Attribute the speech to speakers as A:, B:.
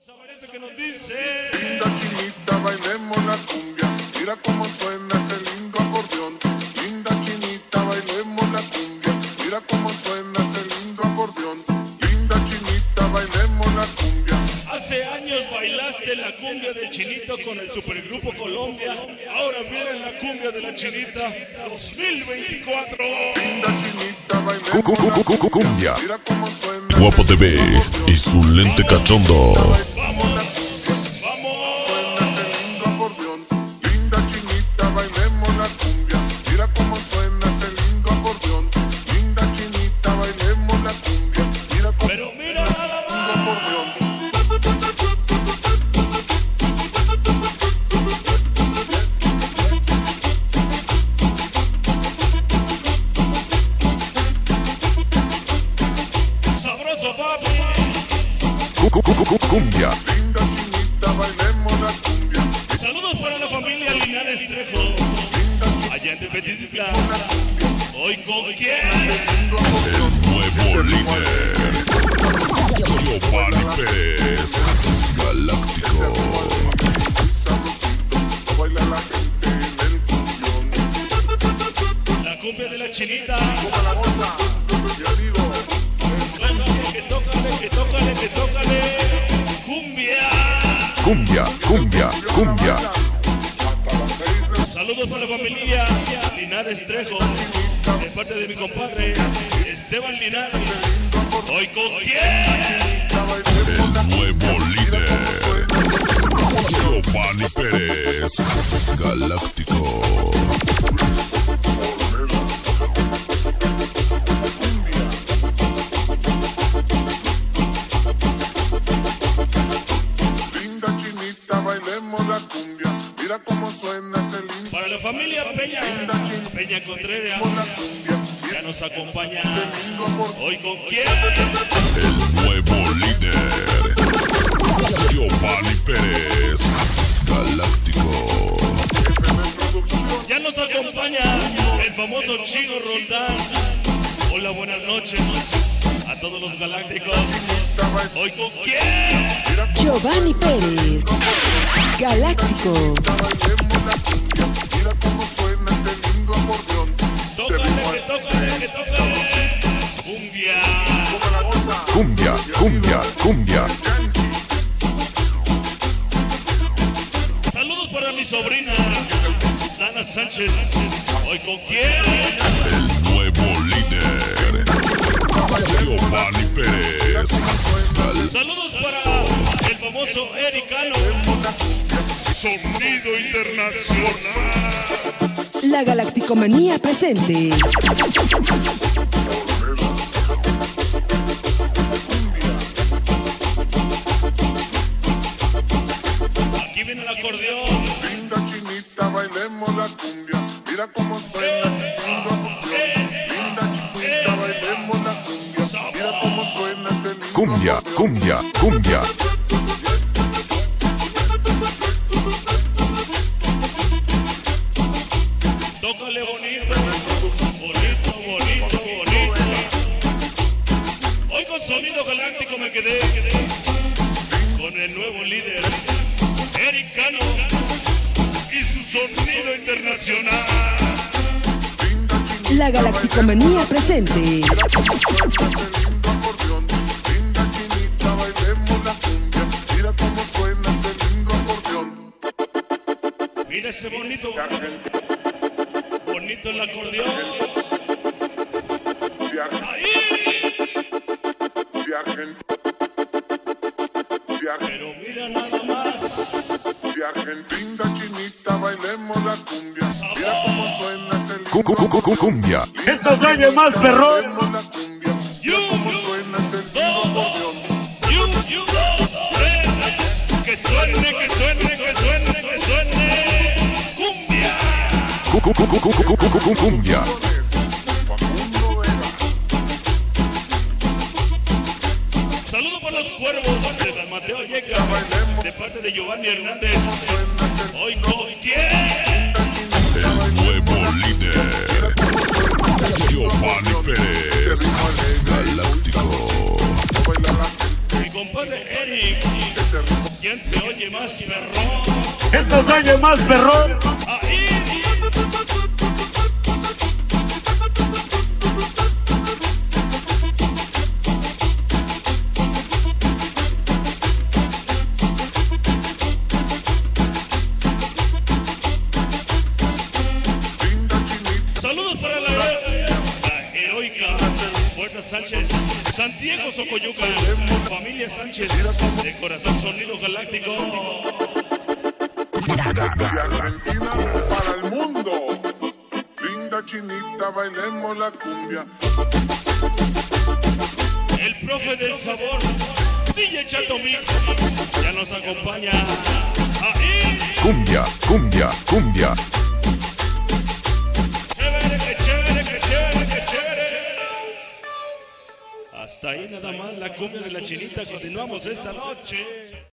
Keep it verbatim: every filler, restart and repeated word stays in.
A: Vamos a ver esto que nos dice.
B: Linda chinita, bailemos la cumbia. Mira cómo suena ese lindo acordeón. Linda chinita, bailemos la cumbia. Mira cómo suena ese lindo acordeón. Linda chinita, bailemos la cumbia.
A: Hace años bailaste la cumbia del Chinito con el Supergrupo Colombia. Ahora viene la cumbia de la Chinita dos mil veinticuatro.
B: Linda chinita, bailemos
C: Cu- cu- cu-
B: la
C: cu- cu- cumbia.
B: Mira cómo suena
C: Guapo
B: ese
C: T V
B: lindo acordeón.
C: y su lente cachondo.
A: Vamos, vamos.
B: Suena ese lindo acordeón. Linda chinita, bailemos la cumbia. Mira cómo suena ese lindo acordeón. Linda chinita, bailemos la cumbia. Mira cómo
A: Pero mira nada
B: lindo
A: más.
B: acordeón.
A: Sabroso, papi.
C: Cu- cu- cu- cu- Cumbia.
B: Linda chinita, bailemos la cumbia.
A: Saludos para la familia Linares Trejo. Allá en Tepetitlán. Hoy con quién.
C: El nuevo líder. Giovanni Pérez. Galáctico.
B: Sabrosito, baila la gente en el cumbión.
A: La cumbia de la Chinita.
B: Como la goza, ya digo,
A: Tócale, que tócale, que tócale, que tócale. Cumbia.
C: Cumbia, cumbia, cumbia.
B: hasta las seis.
A: Saludos para la familia Linares Trejo. De parte de mi compadre Esteban Linares. Hoy con quién.
C: El nuevo líder. Giovanni Pérez. Galáctico.
B: Linda chinita, bailemos la cumbia. Mira cómo suena ese lindo
A: Para la familia Peña. Peña Contreras.
B: la cumbia.
A: Ya nos acompaña.
B: Lindo acordeón.
A: Hoy con quién.
C: El nuevo líder. Giovanni Pérez. Galáctico.
A: Ya nos acompaña el famoso Chino Roldán. Hola, buenas noches a todos los galácticos. Hoy con quién.
D: Giovanni Pérez, Galáctico.
B: Bailemos la cumbia. Mira cómo suena ese lindo acordeón.
A: Tócale, que tócale, que tócale. Cumbia.
B: Como la goza,
C: Cumbia, cumbia, cumbia.
A: Saludos para mi sobrina Dana Sánchez. Hoy con quién.
C: El nuevo líder. Giovanni Pérez. Gal-
A: Saludos para el famoso Ericano. Sonido internacional.
D: La Galacticomanía presente.
A: Aquí viene el acordeón.
B: linda chinita, bailemos la cumbia. Mira cómo suena ese lindo acordeón. Linda chinita, bailemos la cumbia. Mira cómo suena ese lindo
C: Cumbia,
B: acordeón.
C: cumbia, cumbia.
A: Tócale bonito. Bonito, bonito, bonito. Hoy con sonido galáctico me quedé. Con el nuevo líder, Ericano. Y su sonido internacional.
D: La Galacticomanía presente.
B: Mira cómo suena ese lindo acordeón. Linda chinita, bailemos la cumbia. Mira cómo suena ese lindo acordeón.
A: Mira ese bonito,
B: De Argentina,
A: bonito el acordeón.
B: de Argentina,
A: Ahí.
B: de Argentina, de Argentina.
A: Pero mira nada más.
B: De Argentina, chinita, bailemos la cumbia. Mira cómo suena ese lindo
C: Cu- cu- cu- cu- Cumbia.
E: Estos años más perrón.
B: bailemos la cumbia.
A: You,
B: Mira cómo
A: you,
B: suena ese lindo acordeón.
A: you, you, dos, tres. Que suene, que suene, que suene, que suene. Cumbia.
C: Cu- cu- cu- cu- cu- cu- cu- cu- Cumbia.
B: Facundo Vega.
A: Saludos para los cuervos de San Mateo Yeca. De parte de Giovanni Hernández. Hoy con quién.
C: El nuevo líder. Giovanni Pérez. Galáctico.
B: Baila la gente.
A: Mi compadre Eric. ¿Quién se oye más perrón?
E: Esto se oye más perrón.
A: Ahí. Saludos para la, la heroica Fuerza Sánchez, Santiago Socoyuca, familia Sánchez, de corazón sonido galáctico.
B: De Argentina para el mundo. Linda chinita, bailemos la cumbia.
A: El profe del sabor, D J Chato Mix, ya nos acompaña. Ahí.
C: Cumbia, cumbia, cumbia.
A: Chévere, que chévere, que chévere, que chévere. Hasta ahí nada más la cumbia de la chinita. Continuamos esta noche.